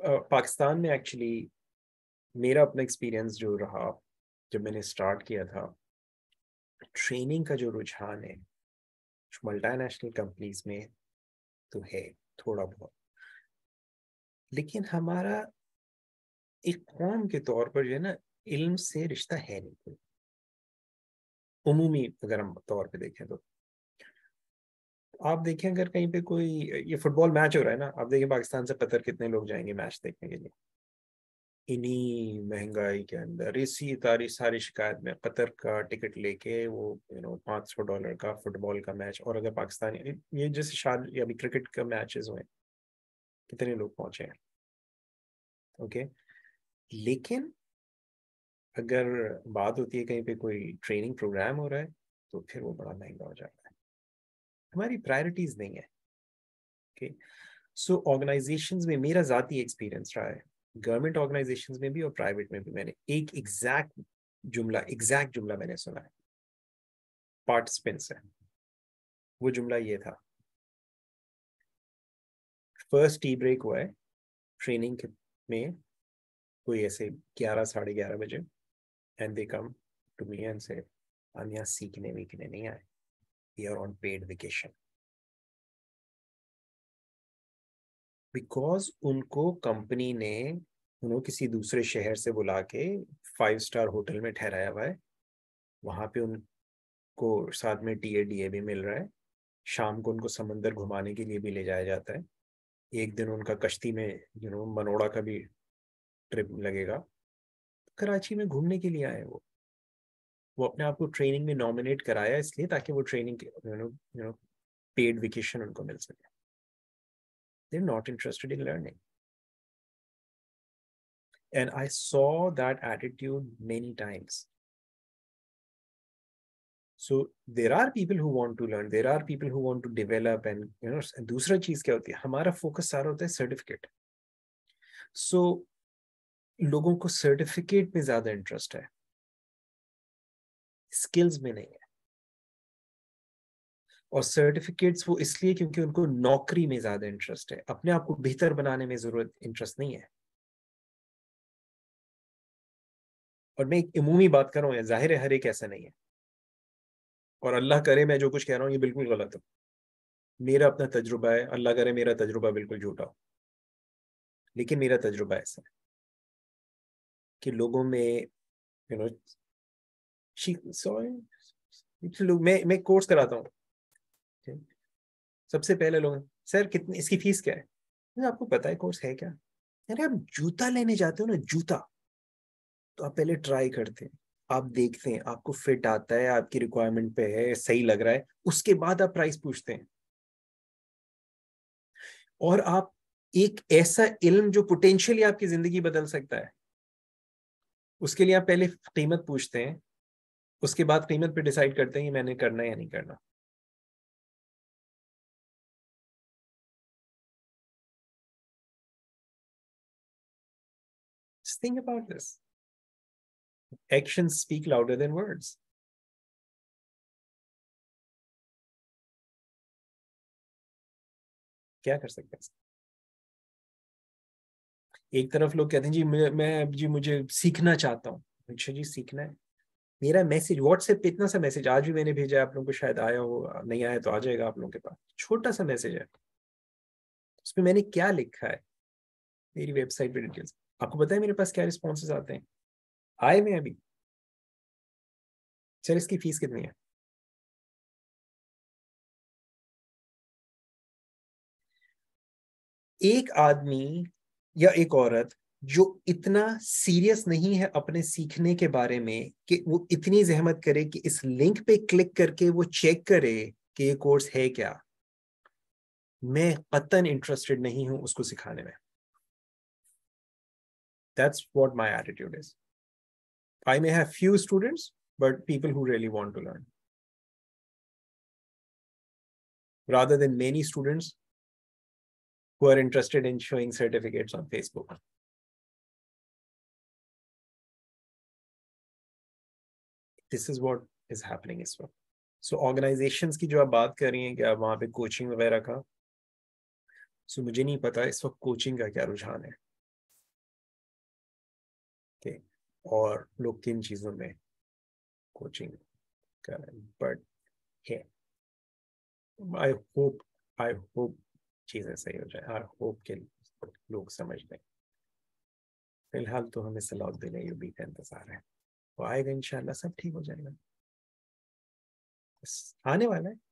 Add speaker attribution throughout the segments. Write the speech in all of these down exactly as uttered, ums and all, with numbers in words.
Speaker 1: पाकिस्तान में एक्चुअली मेरा अपना एक्सपीरियंस जो रहा जब मैंने स्टार्ट किया था, ट्रेनिंग का जो रुझान है मल्टीनेशनल कंपनीज में तो है थोड़ा बहुत, लेकिन हमारा एक कौम के तौर पर जो है ना, इल्म से रिश्ता है नहीं कोई। उमूमी अगर हम तौर पे देखें तो आप देखें, अगर कहीं पे कोई ये फुटबॉल मैच हो रहा है ना, आप देखें पाकिस्तान से कतर कितने लोग जाएंगे मैच देखने के लिए। इन्हीं महंगाई के अंदर इसी तारी सारी शिकायत में कतर का टिकट लेके वो यू नो पाँच सौ डॉलर का फुटबॉल का मैच, और अगर पाकिस्तान ये जैसे शादी अभी क्रिकेट का मैचेस हुए, कितने लोग पहुंचे हैं। ओके, लेकिन अगर बात होती है कहीं पे कोई ट्रेनिंग प्रोग्राम हो रहा है तो फिर वो बड़ा महंगा हो जाता है। हमारी प्रायोरिटीज नहीं है। ओके, सो ऑर्गेनाइजेशंस में मेरा जाती एक्सपीरियंस रहा है, गवर्नमेंट ऑर्गेनाइजेशंस में भी और प्राइवेट में भी, मैंने एक एग्जैक्ट जुमला एग्जैक्ट जुमला मैंने सुना है पार्टिसिपेंट्स से। वो जुमला ये था, फर्स्ट टी ब्रेक हुआ है ट्रेनिंग में, कोई ऐसे ग्यारह साढ़े ग्यारह बजे, and they come to me and say हम यहाँ सीखने वीखने नहीं आए, we are on paid vacation. Because उनको कंपनी ने उन्होंने किसी दूसरे शहर से बुला के फाइव स्टार होटल में ठहराया हुआ है, वहां पे उनको साथ में टी ए डी ए भी मिल रहा है, शाम को उनको समंदर घुमाने के लिए भी ले जाया जाता है, एक दिन उनका कश्ती में यू नो मनोड़ा का भी ट्रिप लगेगा। कराची में घूमने के लिए आए वो वो अपने आप को ट्रेनिंग में नॉमिनेट कराया इसलिए ताकि वो training you know you know paid vacation उनको मिल सके। They are not interested in learning, and I saw that attitude many times. So there are people who want to learn, there are people who want to develop, and you know दूसरा चीज क्या होती है, हमारा focus सारा होता है certificate. सो लोगों को सर्टिफिकेट में ज्यादा इंटरेस्ट है, स्किल्स में नहीं है। और सर्टिफिकेट्स वो इसलिए क्योंकि उनको नौकरी में ज्यादा इंटरेस्ट है, अपने आप को बेहतर बनाने में जरूरत इंटरेस्ट नहीं है। और मैं एक इमूमी बात कर रहा हूँ, जाहिर है हर एक ऐसा नहीं है, और अल्लाह करे मैं जो कुछ कह रहा हूँ ये बिल्कुल गलत हो, मेरा अपना तजुर्बा है, अल्लाह करे मेरा तजुर्बा बिल्कुल झूठा हो, लेकिन मेरा तजुर्बा ऐसा है कि लोगों में यू नो लोग, मैं मैं कोर्स कराता हूँ, सबसे पहले लोग सर कितनी इसकी फीस क्या है, आपको पता है कोर्स है क्या? अरे आप जूता लेने जाते हो ना, जूता तो आप पहले ट्राई करते हैं, आप देखते हैं आपको फिट आता है, आपकी रिक्वायरमेंट पे है, सही लग रहा है, उसके बाद आप प्राइस पूछते हैं। और आप एक ऐसा इल्म जो पोटेंशियली आपकी जिंदगी बदल सकता है, उसके लिए आप पहले कीमत पूछते हैं, उसके बाद कीमत पे डिसाइड करते हैं कि मैंने करना है या नहीं करना। Just think about this. Actions speak louder than words. क्या कर सकते हैं? एक तरफ लोग कहते हैं जी मैं, मैं जी मुझे सीखना चाहता हूँ। अच्छा जी सीखना है, मेरा मैसेज व्हाट्सएप पे इतना सा मैसेज आज भी मैंने भेजा है, आप लोगों को शायद आया हो, नहीं आया तो आ जाएगा आप लोगों के पास, छोटा सा मैसेज है, उसमें मैंने क्या लिखा है, मेरी वेबसाइट पे डिटेल्स। आपको पता है मेरे पास क्या रिस्पॉन्सेज आते हैं? आए में अभी, सर इसकी फीस कितनी है? एक आदमी या एक औरत जो इतना सीरियस नहीं है अपने सीखने के बारे में कि वो इतनी जहमत करे कि इस लिंक पे क्लिक करके वो चेक करे कि ये कोर्स है क्या, मैं कतन इंटरेस्टेड नहीं हूं उसको सिखाने में। That's what my attitude is. I may have few students, but people who really want to learn, rather than many students who are interested in showing certificates on Facebook. This is what is happening इस वक्त। So organizations की जो आप बात कर रही हैं कि आप वहाँ पे कोचिंग वगैरह का, so मुझे नहीं पता इस वक्त कोचिंग का क्या रुझान है। और लोग किन चीज़ों में कोचिंग कर रहे हैं, बट है आई होप आई होप चीज़ें सही हो जाए, आई होप के लोग समझ लें। फिलहाल तो हमें सलाउद्दीन अय्यूबी का इंतजार है, वो आएगा इंशाल्लाह, सब ठीक हो जाएगा, बस आने वाला है।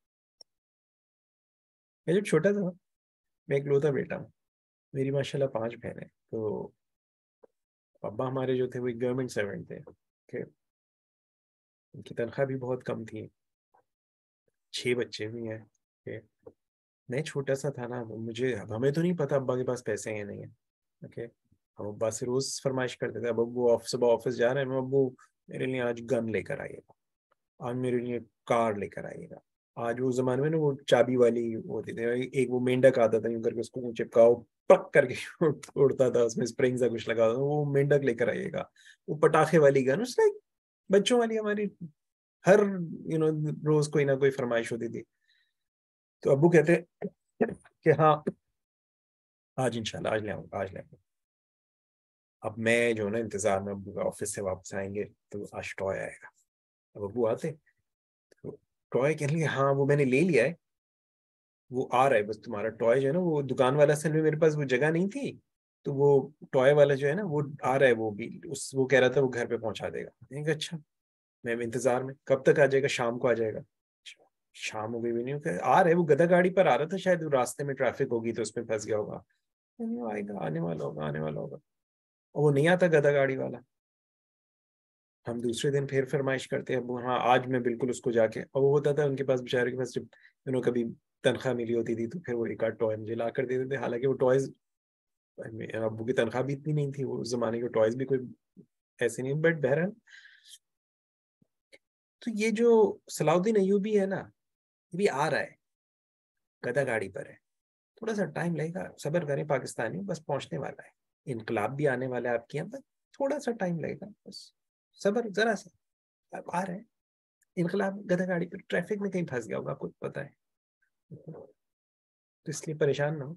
Speaker 1: मैं जब छोटा था, मैं एक लौता बेटा हूँ, मेरी माशाल्लाह पांच बहन है, तो पापा हमारे जो थे वो एक गवर्नमेंट सर्वेंट थे, ओके, उनकी तनख्वाह भी बहुत कम थी, छह बच्चे भी हैं, ओके। मैं छोटा सा था ना, मुझे हमें तो नहीं पता अब्बा के पास पैसे हैं नहीं है, ओके। हम अब्बा से रोज फरमाइश करते थे, अब अब्बू ऑफ सुबह ऑफिस जा रहे हैं, अब्बू मेरे लिए आज गन लेकर आइएगा, आज मेरे लिए कार लेकर आइएगा। आज वो जमाने में ना वो चाबी वाली वो होती थी, एक वो मेंढक आता था यूं करके उसको चिपकाओ, पक करके उड़ता था, उसमें स्प्रिंग सा कुछ लगा था, वो मेंढक लेकर आइएगा। वो पटाखे वाली गन, उस लाइक बच्चों वाली हमारी हर यू नो रोज कोई ना कोई फरमाइश होती थी। तो अब्बू कहते कि हाँ आज इंशाल्लाह आज ले आऊंगा, आज ले आऊंगा। अब मैं जो ना इंतजार में, अब्बू का ऑफिस से वापस आएंगे तो आज टॉय आएगा। अब अब्बू आते तो टॉय कह लेंगे हाँ वो मैंने ले लिया है, वो आ रहा है, बस तुम्हारा टॉय जो है ना, वो दुकान वाला असल में मेरे पास वो जगह नहीं थी, तो वो टॉय वाला जो है ना वो आ रहा है, वो भी उस वो कह रहा था वो घर पे पहुंचा देगा। मैंने कहा अच्छा, मैं भी इंतजार में, कब तक आ जाएगा, शाम को आ जाएगा। अच्छा, शाम हो गई भी नहीं, कहा, आ रहा है, वो गधा गाड़ी पर आ रहा था, शायद वो रास्ते में ट्रैफिक होगी तो उसमें फंस गया होगा। मैंने कहा, आएगा, आने वाला होगा, आने वाला होगा। और वो नहीं आता गधा गाड़ी वाला। हम दूसरे दिन फिर फरमाइश करते हैं, अब हाँ आज मैं बिल्कुल उसको जाके, और वो होता था उनके पास बेचारे के पास, जब यू नो कभी तनख्वाह मिली होती थी तो फिर वो एक आध टॉय मुझे ला कर देते थे, हालांकि वो टॉयज, अब्बू की तनख्वाह भी इतनी नहीं थी, वो उस जमाने के टॉयज भी कोई ऐसे नहीं, बट बहरहाल। तो ये जो सलाउद्दीन अय्यूबी है ना, ये भी आ रहा है, गधा गाड़ी पर है, थोड़ा सा टाइम लगेगा, सब्र करें पाकिस्तानी, बस पहुंचने वाला है। इनकलाब भी आने वाला है आपके यहाँ, बस थोड़ा सा टाइम लगेगा, बस सब्र जरा सा, आप आ रहे हैं। इनकलाब गधा गाड़ी पर ट्रैफिक में कहीं फंस गया होगा, आपको पता है, तो इसलिए परेशान ना हो।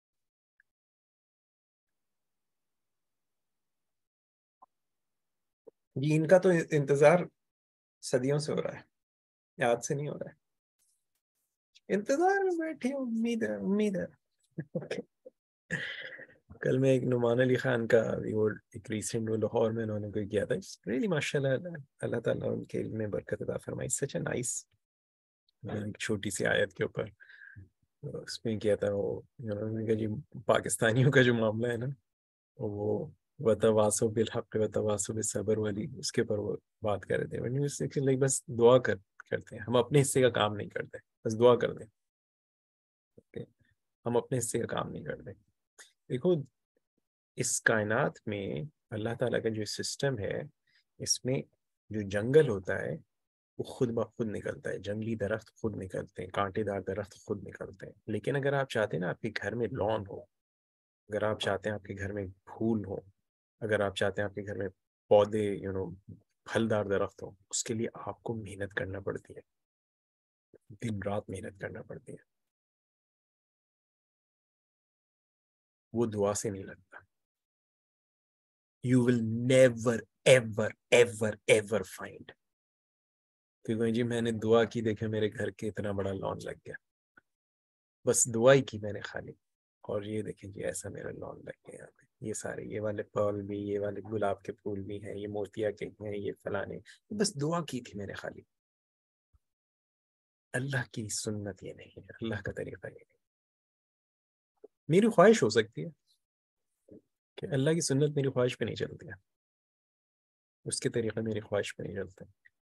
Speaker 1: ये इनका तो इंतजार सदियों से हो रहा है, याद से नहीं हो रहा है, इंतजार में बैठी हूँ, उम्मीद है, उम्मीद है। कल मैं एक नुमान अली खान का अभी वो एक रीसेंट वो लाहौर में उन्होंने कोई किया था, रियली माशाल्लाह, अल्लाह ताला उनके इल्म में बरकत अता फरमाए, सच ए नाइस, एक छोटी सी आयत के ऊपर तो उसमें किया था वो, उन्होंने कहा जी पाकिस्तानियों का जो मामला है ना, वो वतवासो बिल हक वतवासो बिल सब्र वाली, उसके ऊपर वो बात कर रहे थे, मैंने उससे कि लाइक बस दुआ कर करते हैं, हम अपने हिस्से का काम नहीं करते, बस दुआ कर दें, okay? हम अपने हिस्से का काम नहीं करते। देखो इस कायनात में अल्लाह ताला का जो सिस्टम है, इसमें जो जंगल होता है वो खुद ब खुद निकलता है, जंगली दरख्त खुद निकलते हैं, कांटेदार दरख्त खुद निकलते हैं। लेकिन अगर आप चाहते हैं ना आपके घर में लॉन हो, अगर आप चाहते हैं आपके घर में फूल हो, अगर आप चाहते हैं आपके घर में पौधे यू नो फलदार दरख्त हो, उसके लिए आपको मेहनत करना पड़ती है, दिन रात मेहनत करना पड़ती है, वो दुआ से नहीं लगता। You will never ever ever ever find क्योंकि जी मैंने दुआ की, देखे मेरे घर के इतना बड़ा लॉन लग गया, बस दुआ ही की मैंने खाली, और ये देखें जी ऐसा मेरा लॉन लग गया यहाँ पे, ये सारे ये वाले पर्ल भी, ये वाले गुलाब के फूल भी हैं, ये मोतिया के हैं, ये फलाने, बस दुआ की थी मैंने खाली। अल्लाह की सुन्नत ये नहीं है, अल्लाह का तरीका ये नहीं। मेरी ख्वाहिश हो सकती है कि अल्लाह की सुन्नत मेरी ख्वाहिश पे नहीं चलती है, उसके तरीका मेरी ख्वाहिश पे नहीं चलते,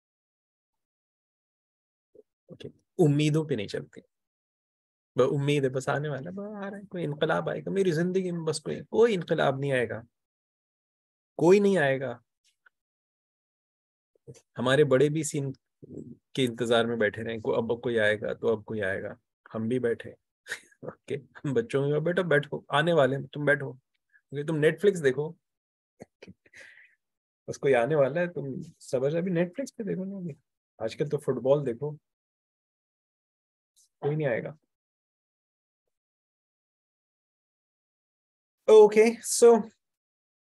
Speaker 1: ओके, उम्मीदों पे नहीं चलती। बस उम्मीद है, बस आने वाला, बस आ रहा है, कोई इनकलाब आएगा मेरी जिंदगी में, बस कोई कोई इनकलाब नहीं आएगा, कोई नहीं आएगा। हमारे बड़े भी सीन के इंतजार में बैठे रहे को, अब कोई आएगा तो अब कोई आएगा, हम भी बैठे, ओके, हम बच्चों में बेटा बैठो, आने वाले हैं, तुम बैठो, क्योंकि तुम नेटफ्लिक्स देखो, बस कोई आने वाला है, तुम सबर अभी नेटफ्लिक्स पे देखो ना, अभी आजकल तो फुटबॉल देखो, कोई नहीं आएगा। Okay so